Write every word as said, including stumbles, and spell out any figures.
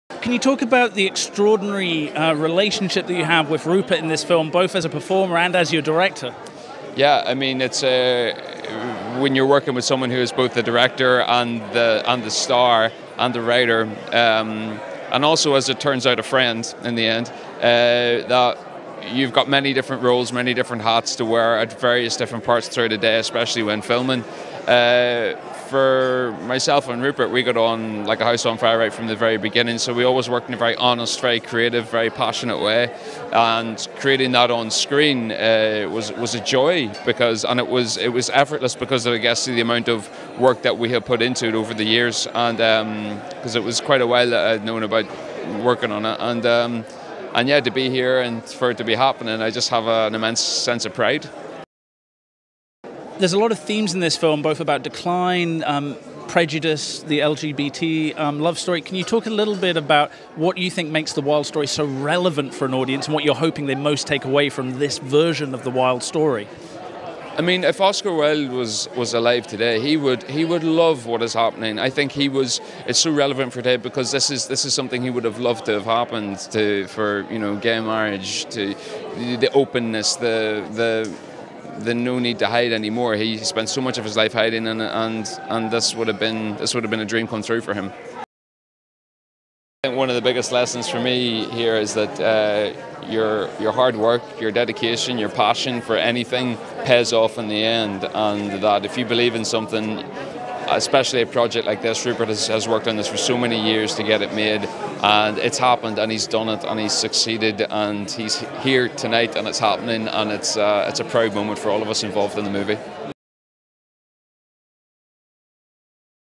Can you talk about the extraordinary uh, relationship that you have with Rupert in this film, both as a performer and as your director? Yeah, I mean, it's uh, when you're working with someone who is both the director and the and the star and the writer, um, and also, as it turns out, a friend in the end, uh, that you've got many different roles, many different hats to wear at various different parts throughout the day, especially when filming. Uh, for myself and Rupert, we got on like a house on fire right from the very beginning, so we always worked in a very honest, very creative, very passionate way, and creating that on screen uh, was was a joy, because and it was it was effortless because of, I guess, the amount of work that we have put into it over the years, and because um, it was quite a while that I'd known about working on it, and um, and yeah, to be here and for it to be happening, I just have a, an immense sense of pride. There's a lot of themes in this film, both about decline, um, prejudice, the L G B T um, love story. Can you talk a little bit about what you think makes the Wilde story so relevant for an audience, and what you're hoping they most take away from this version of the Wilde story? I mean, if Oscar Wilde was, was alive today, he would he would love what is happening. I think he was. It's so relevant for today because this is this is something he would have loved to have happened to for you know gay marriage, to the, the openness, the the. the no need to hide anymore. He spent so much of his life hiding, and and and this would have been this would have been a dream come true for him. I think one of the biggest lessons for me here is that uh, your your hard work, your dedication, your passion for anything pays off in the end, and that if you believe in something, especially a project like this, Rupert has, has worked on this for so many years to get it made, and it's happened, and he's done it, and he's succeeded, and he's here tonight, and it's happening, and it's uh, it's a proud moment for all of us involved in the movie.